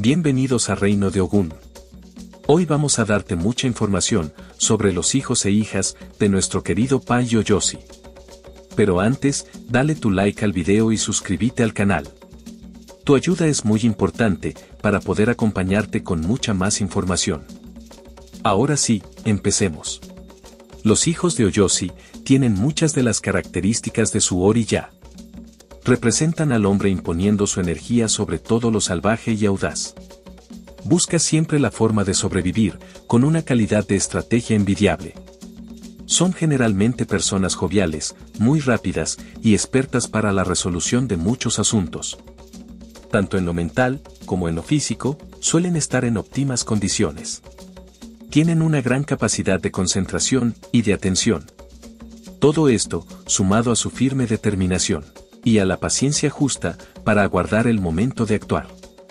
Bienvenidos a Reino de Ogún. Hoy vamos a darte mucha información sobre los hijos e hijas de nuestro querido Pai Yoyosi. Pero antes, dale tu like al video y suscríbete al canal. Tu ayuda es muy importante para poder acompañarte con mucha más información. Ahora sí, empecemos. Los hijos de Oyosi tienen muchas de las características de su Ori-ya. Representan al hombre imponiendo su energía sobre todo lo salvaje y audaz. Busca siempre la forma de sobrevivir, con una calidad de estrategia envidiable. Son generalmente personas joviales, muy rápidas y expertas para la resolución de muchos asuntos. Tanto en lo mental, como en lo físico, suelen estar en óptimas condiciones. Tienen una gran capacidad de concentración y de atención. Todo esto, sumado a su firme determinación y a la paciencia justa para aguardar el momento de actuar.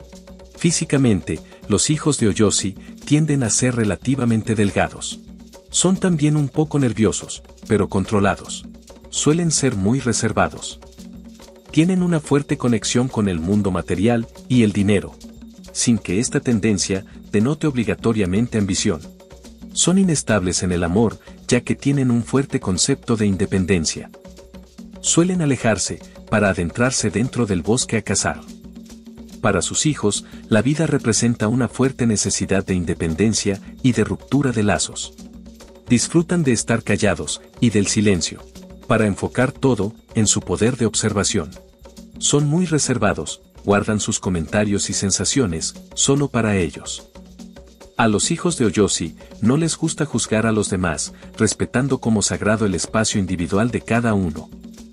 Físicamente, los hijos de Oyosi tienden a ser relativamente delgados. Son también un poco nerviosos, pero controlados. Suelen ser muy reservados. Tienen una fuerte conexión con el mundo material y el dinero, sin que esta tendencia denote obligatoriamente ambición. Son inestables en el amor, ya que tienen un fuerte concepto de independencia. Suelen alejarse para adentrarse dentro del bosque a cazar. Para sus hijos, la vida representa una fuerte necesidad de independencia y de ruptura de lazos. Disfrutan de estar callados y del silencio, para enfocar todo en su poder de observación. Son muy reservados, guardan sus comentarios y sensaciones solo para ellos. A los hijos de Oyosi no les gusta juzgar a los demás, respetando como sagrado el espacio individual de cada uno.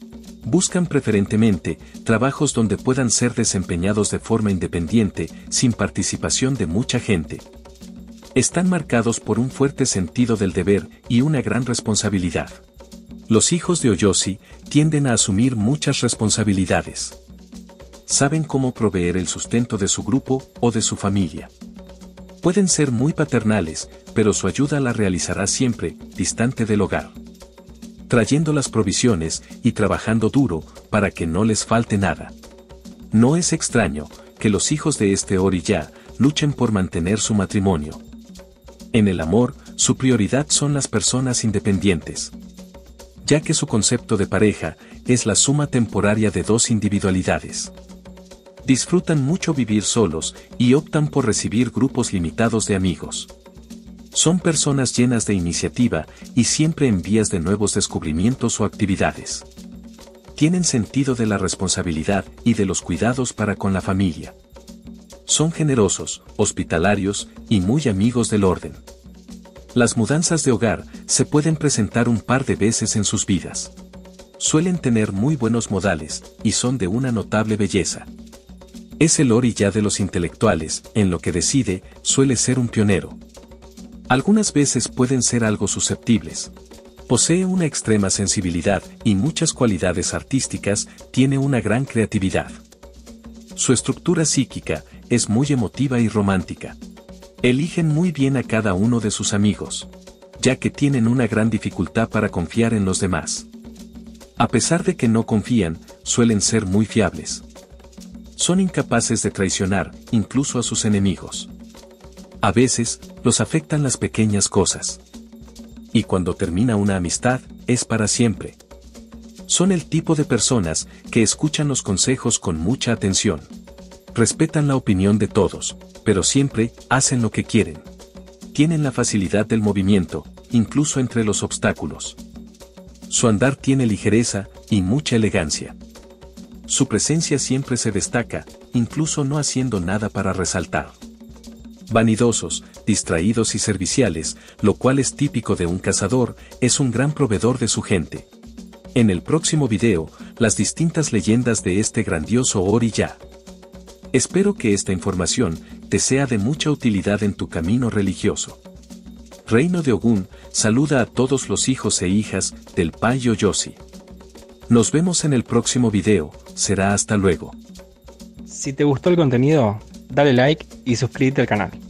Buscan preferentemente trabajos donde puedan ser desempeñados de forma independiente, sin participación de mucha gente. Están marcados por un fuerte sentido del deber y una gran responsabilidad. Los hijos de Oyosi tienden a asumir muchas responsabilidades. Saben cómo proveer el sustento de su grupo o de su familia. Pueden ser muy paternales, pero su ayuda la realizará siempre, distante del hogar. Trayendo las provisiones y trabajando duro para que no les falte nada. No es extraño que los hijos de este Ori-ya luchen por mantener su matrimonio. En el amor, su prioridad son las personas independientes, ya que su concepto de pareja es la suma temporaria de dos individualidades. Disfrutan mucho vivir solos y optan por recibir grupos limitados de amigos. Son personas llenas de iniciativa y siempre en vías de nuevos descubrimientos o actividades. Tienen sentido de la responsabilidad y de los cuidados para con la familia. Son generosos, hospitalarios y muy amigos del orden. Las mudanzas de hogar se pueden presentar un par de veces en sus vidas. Suelen tener muy buenos modales y son de una notable belleza. Es el Ori-ya de los intelectuales, en lo que decide, suele ser un pionero. Algunas veces pueden ser algo susceptibles. Posee una extrema sensibilidad y muchas cualidades artísticas, tiene una gran creatividad. Su estructura psíquica es muy emotiva y romántica. Eligen muy bien a cada uno de sus amigos, ya que tienen una gran dificultad para confiar en los demás. A pesar de que no confían, suelen ser muy fiables. Son incapaces de traicionar, incluso a sus enemigos. A veces, los afectan las pequeñas cosas. Y cuando termina una amistad, es para siempre. Son el tipo de personas que escuchan los consejos con mucha atención. Respetan la opinión de todos, pero siempre hacen lo que quieren. Tienen la facilidad del movimiento, incluso entre los obstáculos. Su andar tiene ligereza y mucha elegancia. Su presencia siempre se destaca, incluso no haciendo nada para resaltar. Vanidosos, distraídos y serviciales, lo cual es típico de un cazador, es un gran proveedor de su gente. En el próximo video, las distintas leyendas de este grandioso Ori-ya. Espero que esta información te sea de mucha utilidad en tu camino religioso. Reino de Ogún saluda a todos los hijos e hijas del Pai Yoyosi. Nos vemos en el próximo video, será hasta luego. Si te gustó el contenido, dale like y suscríbete al canal.